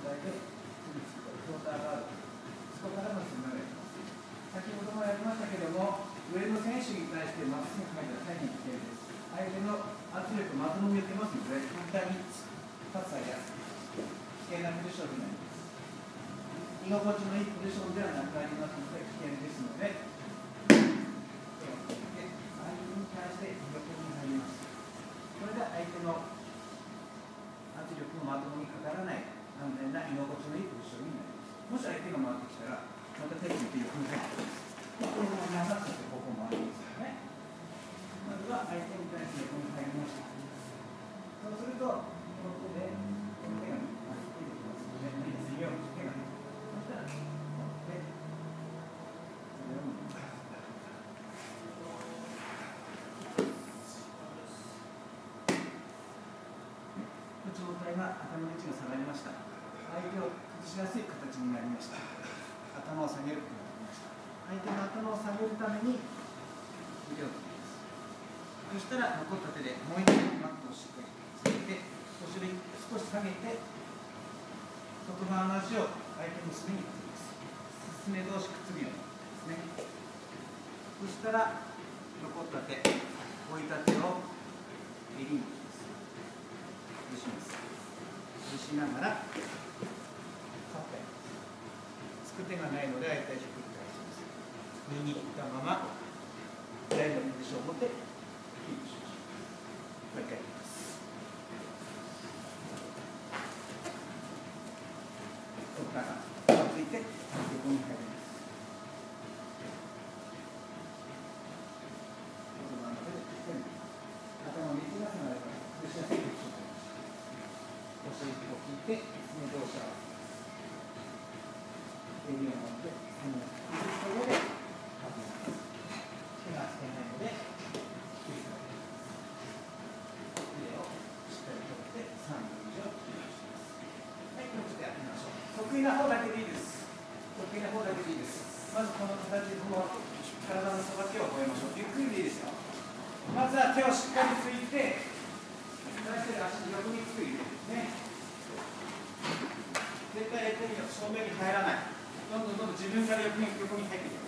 態で次フローターがある。そこからの進めがいきます。先ほどもやりましたけれども、上の選手に対してまっすぐ書いたら大変危険です。相手の圧力、まともに言ってますので、簡単にパスされやすい。危険なポジションになります。居心地のいいポジションではなくなりますので、危険ですので、手をつけて、相手に対して横に入ります。これで相手の圧力もまともにかからない安全な居心地のいいポジションになります。もし相手が回ってきたら、また手をつけて横に入ってきます。これも長くてここもありますよね。まずは相手に対して横に入りました。そうすると、ここでこの手が回ってきますので、次を手がそしたら、持って、それを持ちます。状態が頭の位置が下がりました。相手を崩しやすい形になりました。頭を下げることができました。相手の頭を下げるために腕を取ります。そしたら残った手でもう一回マットをしっかりつけて、後ろに少し下げて、外側の足を相手のすねにくっつけます。すね同士くっつくようにですね。そしたら残った手、置いた手を襟に崩します。崩しながらつく手がないので相手をひっくり返します。握ったまま左のポジションを持ってキープしましょう。もう一回いきます。ここからついて横に入ります。頭の水が下がれば崩しやすいポジションになります。お尻を引いて、すね同士を襟を持って、すねを引いた上で、手がつけないので、ひっくり返します。腕をしっかり取って、3分以上キープします。はい、もうちょっとやってみましょう。得意な方だけでいいです。得意な方だけでいいです。まずこの形で、この体のさばきを覚えましょう。ゆっくりでいいですよ。まずは手をしっかりついて、出してる足横につくイメージですね。絶対相手に正面に入らない。どんどん自分から横に入っていく。